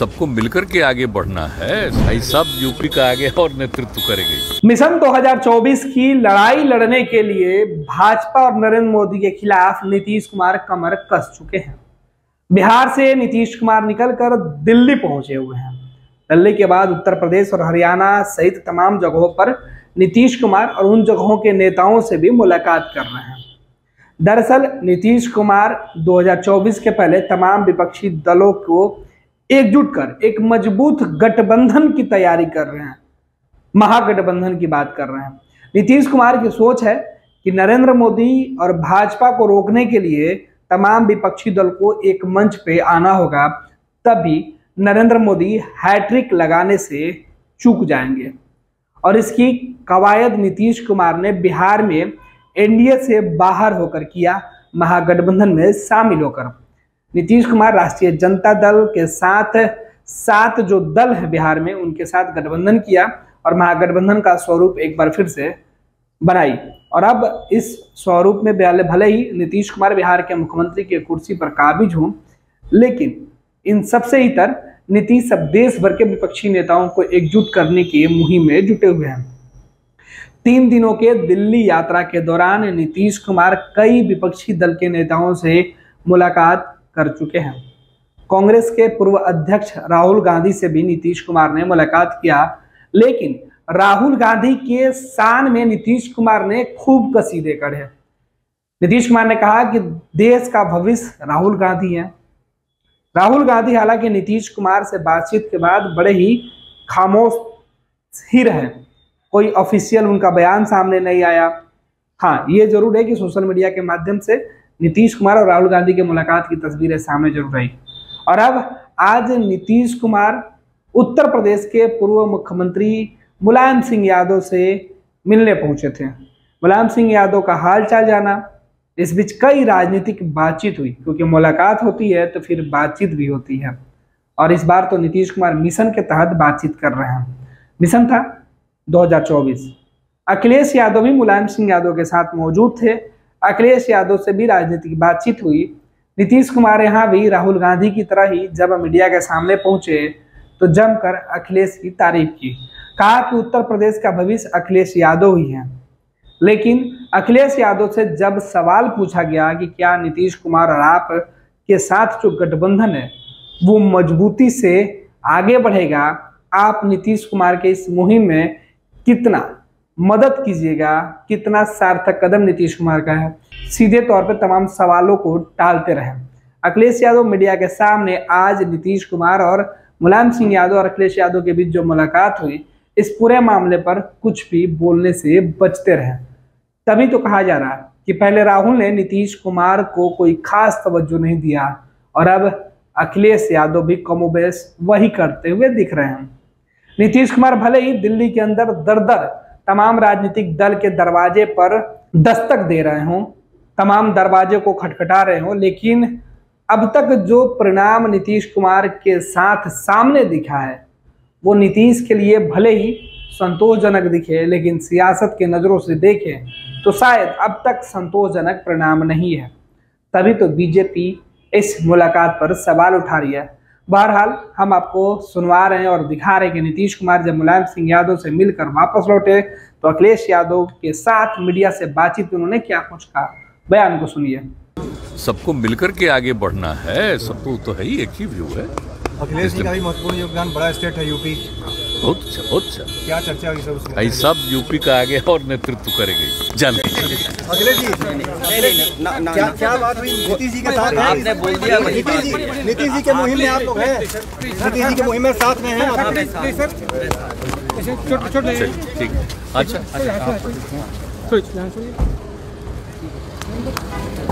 सबको मिलकर के आगे बढ़ना है। भाई सब यूपी का आगे और नेतृत्व करेंगे। मिशन 2024 की लड़ाई लड़ने के लिए भाजपा और नरेंद्र मोदी के खिलाफ नीतीश कुमार कमर कस चुके हैं। बिहार से नीतीश कुमार निकलकर दिल्ली पहुंचे हुए हैं। दिल्ली के बाद उत्तर प्रदेश और हरियाणा सहित तमाम जगहों पर नीतीश कुमार और उन जगहों के नेताओं से भी मुलाकात कर रहे हैं। दरअसल नीतीश कुमार 2024 के पहले तमाम विपक्षी दलों को एकजुट कर एक मजबूत गठबंधन की तैयारी कर रहे हैं, महागठबंधन की बात कर रहे हैं। नीतीश कुमार की सोच है कि नरेंद्र मोदी और भाजपा को रोकने के लिए तमाम विपक्षी दल को एक मंच पे आना होगा, तभी नरेंद्र मोदी हैट्रिक लगाने से चूक जाएंगे। और इसकी कवायद नीतीश कुमार ने बिहार में एनडीए से बाहर होकर किया, महागठबंधन में शामिल होकर। नीतीश कुमार राष्ट्रीय जनता दल के साथ जो दल है बिहार में, उनके साथ गठबंधन किया और महागठबंधन का स्वरूप एक बार फिर से बनाई। और अब इस स्वरूप में भले ही नीतीश कुमार बिहार के मुख्यमंत्री की कुर्सी पर काबिज हों, लेकिन इन सबसे इतर नीतीश अब देश भर के विपक्षी नेताओं को एकजुट करने की मुहिम में जुटे हुए हैं। 3 दिनों के दिल्ली यात्रा के दौरान नीतीश कुमार कई विपक्षी दल के नेताओं से मुलाकात कर चुके हैं। कांग्रेस के पूर्व अध्यक्ष राहुल गांधी से भी नीतीश कुमार ने मुलाकात किया, लेकिन राहुल गांधी के शान में नीतीश कुमार ने खूब कसीदे कढ़े। नीतीश कुमार ने कहा कि देश का भविष्य राहुल गांधी है। राहुल गांधी हालांकि नीतीश कुमार से बातचीत के बाद बड़े ही खामोश ही रहे, कोई ऑफिशियल उनका बयान सामने नहीं आया। हाँ, ये जरूर है कि सोशल मीडिया के माध्यम से नीतीश कुमार और राहुल गांधी के मुलाकात की तस्वीरें सामने जरूर आई। और अब आज नीतीश कुमार उत्तर प्रदेश के पूर्व मुख्यमंत्री मुलायम सिंह यादव से मिलने पहुंचे थे। मुलायम सिंह यादव का हाल चाल जाना, इस बीच कई राजनीतिक बातचीत हुई, क्योंकि मुलाकात होती है तो फिर बातचीत भी होती है। और इस बार तो नीतीश कुमार मिशन के तहत बातचीत कर रहे हैं। मिशन था 2024। अखिलेश यादव भी मुलायम सिंह यादव के साथ मौजूद थे। अखिलेश यादव से भी राजनीतिक बातचीत हुई। नीतीश कुमार यहाँ भी राहुल गांधी की तरह ही जब मीडिया के सामने पहुंचे तो जमकर अखिलेश की तारीफ की, कहा कि उत्तर प्रदेश का भविष्य अखिलेश यादव ही है। लेकिन अखिलेश यादव से जब सवाल पूछा गया कि क्या नीतीश कुमार और आप के साथ जो गठबंधन है वो मजबूती से आगे बढ़ेगा, आप नीतीश कुमार के इस मुहिम में कितना मदद कीजिएगा, कितना सार्थक कदम नीतीश कुमार का है, सीधे तौर पर तमाम सवालों को टालते रहे। अखिलेश यादव मीडिया के सामने आज नीतीश कुमार और मुलायम सिंह यादव और अखिलेश यादव के बीच जो मुलाकात हुई, इस पूरे मामले पर कुछ भी बोलने से बचते रहे। तभी तो कहा जा रहा है कि पहले राहुल ने नीतीश कुमार को कोई खास तवज्जो नहीं दिया और अब अखिलेश यादव भी कमोबेश वही करते हुए दिख रहे हैं। नीतीश कुमार भले ही दिल्ली के अंदर दर तमाम राजनीतिक दल के दरवाजे पर दस्तक दे रहे हों, तमाम दरवाजे को खटखटा रहे हों, लेकिन अब तक जो परिणाम नीतीश कुमार के साथ सामने दिखा है वो नीतीश के लिए भले ही संतोषजनक दिखे, लेकिन सियासत के नज़रों से देखें तो शायद अब तक संतोषजनक परिणाम नहीं है। तभी तो बीजेपी इस मुलाकात पर सवाल उठा रही है। बहरहाल हम आपको सुनवा रहे हैं और दिखा रहे हैं कि नीतीश कुमार जब मुलायम सिंह यादव से मिलकर वापस लौटे तो अखिलेश यादव के साथ मीडिया से बातचीत उन्होंने क्या कुछ कहा, बयान को सुनिए। सबको मिलकर के आगे बढ़ना है, सबको तो है ही, एक ही व्यू है। अखिलेश जी का भी महत्वपूर्ण योगदान, बड़ा स्टेट है यूपी। बहुत अच्छा, बहुत अच्छा। क्या चर्चा हुई सब उसमें? भाई सब यूपी का आगे और नेतृत्व करेंगे। जानते अखिलेश जी क्या बात हुई नीतीश जी के साथ? आपने बोल दिया नीतीश जी के मुहिम में आप लोग हैं, नीतीश जी के मुहिम में साथ में हैं। ठीक, अच्छा।